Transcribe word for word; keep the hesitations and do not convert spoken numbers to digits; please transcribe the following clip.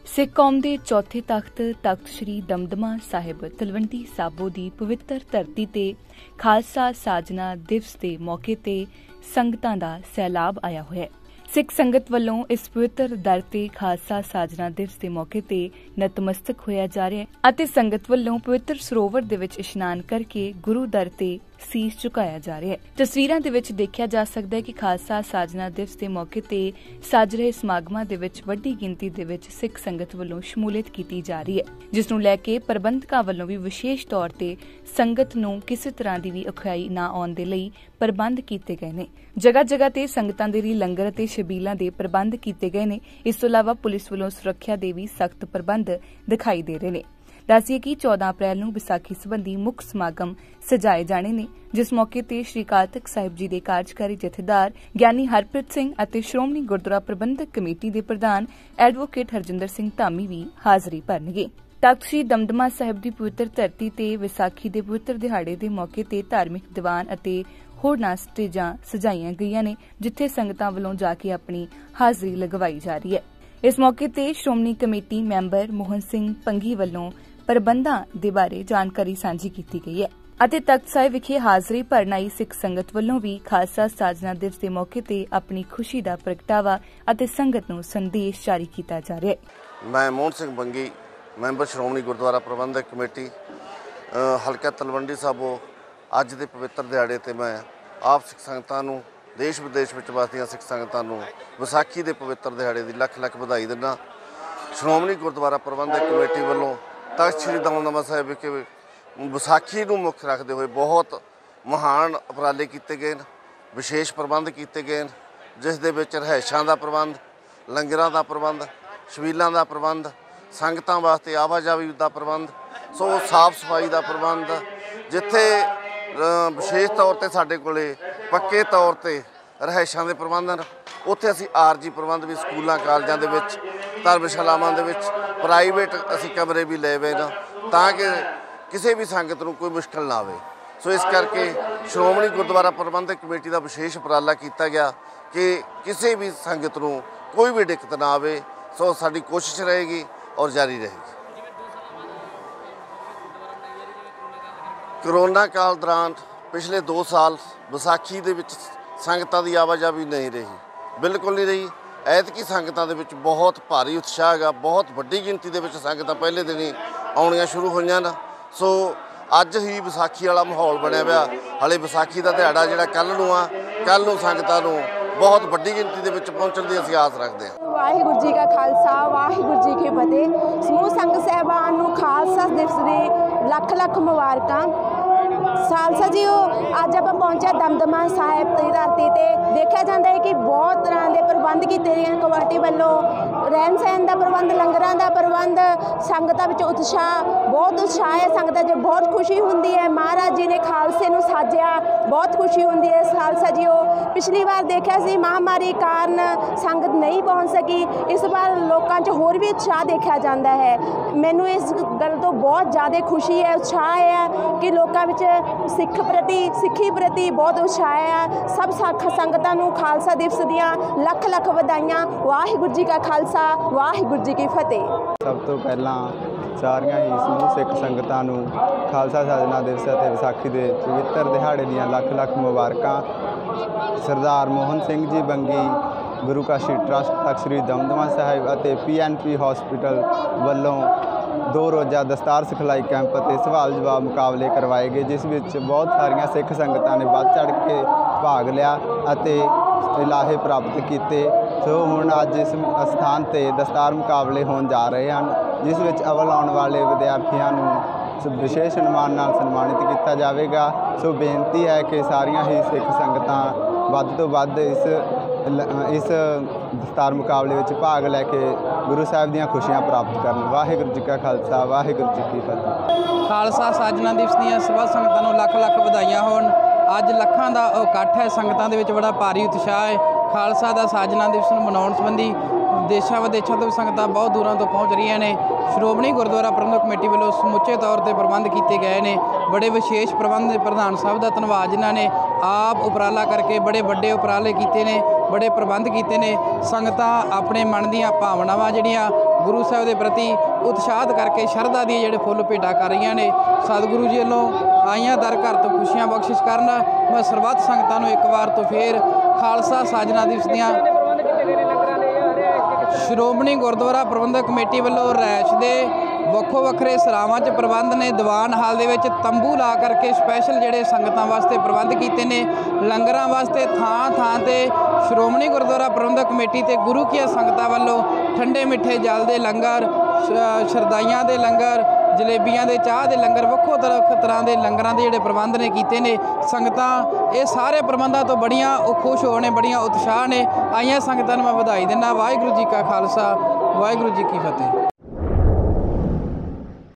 सिख कौम के चौथे तख्त तख्त श्री दमदमा साहिब तलवंडी साबो की पवित्र धरती ते खालसा साजना दिवस के मौके ते संगतां दा सैलाब आया हुआ है। सिख संगत वालों इस पवित्र दर ते खालसा साजना दिवस के मौके ते नतमस्तक होया जा रहा है अते संगत वालों पवित्र सरोवर दे विच इशनान करके गुरु दर ते सीस झुकाया जा रहा है। तस्वीरां दे विच देखा जा सकता है कि खालसा साजना दिवस के मौके ते सज रहे समागमां दे विच वड्डी गिनती दे विच सिख संगत वालों शमूलियत की जा रही है, जिस नूं लैके प्रबंधकां वालों भी विशेष तौर ते संगत नूं किसी तरह की भी औखियाई ना आउण दे लई प्रबंध किए गए ने। जगह जगह ते संगतां दे लई लंगर ते छबीलां दे प्रबंध किए गए ने। इस तों इलावा पुलिस वालों सुरक्षा दे भी सख्त प्रबंध दिखाई दे रहे ने। दसिए कि चौदह अप्रैल नूं विसाखी संबंधी मुख समागम सजाए जाने ने, जिस मौके ते श्री अकाल तख्त साहिब जी के कार्यकारी जथेदार ज्ञानी हरप्रीत सिंह अते श्रोमणी गुरुद्वारा प्रबंधक कमेटी के प्रधान एडवोकेट हरजिंदर सिंह धामी भी हाजरी भरनगे। तख्त श्री दमदमा साहिब की पवित्र धरती ते विसाखी के पवित्र दिहाड़े के मौके ते धार्मिक दीवान अते होरनां स्टेजां सजाईयां गईयां ने, जिथे संगतां वल्लों जाके अपनी हाजरी लगवाई जा रही है। इस मौके ते श्रोमणी कमेटी मैंबर मोहन सिंह पंघी वल्लों प्रबंधां दे बारे जानकारी सांझी की गई है अते तख्त साहिब विखे हाजरी भरन आई सिख संगत वल्लों भी खालसा साजना दिवस के मौके ते अपनी खुशी का प्रगटावा अते संगत नूं संदेश जारी किया जा रहा है। मैं मोहन सिंह पंघी मैंबर श्रोमणी गुरुद्वारा प्रबंधक कमेटी हल्का तलवंडी साबो अज के पवित्र दिहाड़े ते मैं आप सिख संगतां नूं देश विदेश में वसदियां सिख संगतां नूं विसाखी के पवित्र दिहाड़े की लख लख बधाई दिंदा। श्रोमणी गुरुद्वारा प्रबंधक कमेटी वालों तख्त श्री दमदमा साहिब विखे विसाखी नूं मुख रखते हुए बहुत महान उपराले किए गए, विशेष प्रबंध किए गए, जिस दे विच रहायशां दा प्रबंध, लंगरां दा प्रबंध, छबीलां दा प्रबंध, संगतां वास्ते आवाजावी दा प्रबंध, सो साफ सफाई दा प्रबंध, जिथे विशेष तौर पर साडे कोले पक्के तौर पर रहायशां दे प्रबंध हैं, उत्थे असीं आरजी प्रबंध भी स्कूलों कालजां दे विच धर्मशालावां दे विच प्राइवेट असीं कमरे भी ले हुए हैं ताकि किसी भी संगत नूं कोई मुश्किल ना आवे। सो इस करके श्रोमणी गुरुद्वारा प्रबंधक कमेटी का विशेष उपराला किया गया कि किसी भी संगत नूं कोई भी दिक्कत ना आवे। सो साडी कोशिश रहेगी और जारी रहेगी। करोना काल दौरान पिछले दो साल विसाखी दे विच संगतां दी आवाजावी नहीं रही, बिल्कुल नहीं रही। ऐतकी संगतां दे विच बहुत भारी उत्साह है, बहुत वड्डी गिनती दे विच संगतां पहले दिन ही आउणियां शुरू होईयां न। सो अज ही विसाखी वाला माहौल बनिया पिया। हाले विसाखी का दिहाड़ा जिहड़ा कल नूं आ, कल नूं संगतां नूं बहुत वड्डी गिनती दे विच पहुंचण दी असीं आस रखते हैं। वाहिगुरू जी का खालसा वाहिगुरू जी की फतेह। समूह संघ साहिबान नूं खालसा दिवस दी लख लख मुबारकां। खालसा जी अज आप पहुंचे दमदमा साहिब की धरती पर देखा जाता है कि बहुत तरह के प्रबंध किए गए कमेटी वालों, रहन सहन का प्रबंध, लंगरां का प्रबंध, संगतां विच उत्साह बहुत उत्साह है। संगतां च बहुत खुशी होंदी है। महाराज जी ने खालसे नूं साजिया, बहुत खुशी होंदी है। खालसा जी पिछली बार देखा सी महामारी कारण संगत नहीं पहुँच सकी, इस बार लोगों च होर भी उत्साह देखा जाता है। मैनू इस गल तो बहुत ज़्यादा खुशी है, उत्साह है कि लोगों में सिख प्रति सिक्खी प्रति बहुत उत्साह है। सब संगतां नूं खालसा दिवस दियां लख लख बधाइयां। वाहिगुरू जी का खालसा वाहिगुरू जी की फतेह। सब तो पहला सारियां ही समूह सिख संगतां नूं खालसा साजना दिवस अते विसाखी के पवित्र दिहाड़े दियां लख लख मुबारकां। सरदार मोहन सिंह जी बंगी गुरु काशी ट्रस्ट तख्त श्री दमदमा साहिब अते पी एन पी हॉस्पिटल वालों दो रोज़ा दस्तार सिखलाई कैंप और सवाल जवाब मुकाबले करवाए गए, जिस विच बहुत सारिया सिख संगतां ने बढ़ चढ़ के भाग लिया अते इलाहे प्राप्त किए। सो हुण अज इस स्थान पर दस्तार मुकाबले होण जा रहे हैं, जिस विच अव्वल आउण वाले विद्यार्थियों नूं विशेष सन्मान नाल सन्मानित किया जाएगा। सो बेनती है कि सारिया ही सिख संगतां वध तो वध इस इस दस्तार मुकाबले में भाग लैके गुरु साहिब दीयां खुशियां प्राप्त करन। वाहिगुरू जी का खालसा वाहिगुरू जी की फतेह। खालसा साजना दिवस दीयां सब संगतां नूं लख लख बधाइयां होण। अज लखां दा इकट्ठ है, संगतां दे विच बड़ा भारी उत्साह है। खालसा दा साजना दिवस नूं मनाउण संबंधी देशों विदेशों तो संगतां बहुत दूरों तो पहुँच रही ने। श्रोमणी गुरुद्वारा प्रबंधक कमेटी वालों समुचे तौर पर प्रबंध किए गए हैं। बड़े विशेष प्रबंध प्रधान साहब का धन्यवाद, जिन्होंने आप उपराला करके बड़े बड़े उपराले किए हैं, बड़े प्रबंध किए हैं। संगतां अपने मन दीयां भावनावां जिहड़ियां ਗੁਰੂ ਸਾਹਿਬ ਦੇ ਪ੍ਰਤੀ ਉਤਸ਼ਾਹਿਤ ਕਰਕੇ ਸ਼ਰਧਾ ਦੀਆਂ ਜਿਹੜੇ ਫੁੱਲ ਭੇਟਾ ਕਰ ਰਹੀਆਂ ਨੇ। ਸਤਿਗੁਰੂ ਜੀ ਵੱਲੋਂ ਆਈਆਂ ਦਰ ਘਰ ਤੋਂ ਖੁਸ਼ੀਆਂ ਬਖਸ਼ਿਸ਼ ਕਰਨ ਮੈਂ ਸਰਬੱਤ ਸੰਗਤਾਂ ਨੂੰ ਇੱਕ ਵਾਰ ਤੋਂ ਫੇਰ ਖਾਲਸਾ ਸਾਜਨਾ ਦਿਵਸ ਦੀਆਂ ਸ਼੍ਰੋਮਣੀ ਗੁਰਦੁਆਰਾ ਪ੍ਰਬੰਧਕ ਕਮੇਟੀ ਵੱਲੋਂ ਰਿਹਾਇਸ਼ ਦੇ ਵੱਖੋ ਵੱਖਰੇ ਸਰਾਵਾਂ 'ਚ ਪ੍ਰਬੰਧ ਨੇ। ਦੀਵਾਨ ਹਾਲ ਦੇ ਵਿੱਚ ਤੰਬੂ ਲਾ ਕਰਕੇ ਸਪੈਸ਼ਲ ਜਿਹੜੇ ਸੰਗਤਾਂ ਵਾਸਤੇ ਪ੍ਰਬੰਧ ਕੀਤੇ ਨੇ। ਲੰਗਰਾਂ ਵਾਸਤੇ ਥਾਂ ਥਾਂ 'ਤੇ ਸ਼੍ਰੋਮਣੀ ਗੁਰਦੁਆਰਾ ਪ੍ਰਬੰਧਕ ਕਮੇਟੀ ਤੇ ਗੁਰੂ ਕੀਆਂ ਸੰਗਤਾਂ ਵੱਲੋਂ ਠੰਡੇ ਮਿੱਠੇ ਜਲ ਦੇ ਲੰਗਰ, ਸ਼ਰਦਾਈਆਂ ਦੇ ਲੰਗਰ, ਜਲੇਬੀਆਂ ਦੇ, ਚਾਹ ਦੇ ਲੰਗਰ, ਵੱਖੋ ਤਰ੍ਹਾਂ ਤਰ੍ਹਾਂ ਦੇ ਲੰਗਰਾਂ ਦੇ ਜਿਹੜੇ ਪ੍ਰਬੰਧ ਨੇ ਕੀਤੇ ਨੇ। ਸੰਗਤਾਂ ਇਹ ਸਾਰੇ ਪ੍ਰਬੰਧਾਂ ਤੋਂ ਬੜੀਆਂ ਉਹ ਖੁਸ਼ ਹੋ ਨੇ, ਬੜੀਆਂ ਉਤਸ਼ਾਹ ਨੇ। ਆਈਆਂ ਸੰਗਤਾਂ ਨੂੰ ਮੈਂ ਵਧਾਈ ਦਿੰਦਾ। ਵਾਹਿਗੁਰੂ ਜੀ ਕਾ ਖਾਲਸਾ, ਵਾਹਿਗੁਰੂ ਜੀ ਕੀ ਫਤਿਹ।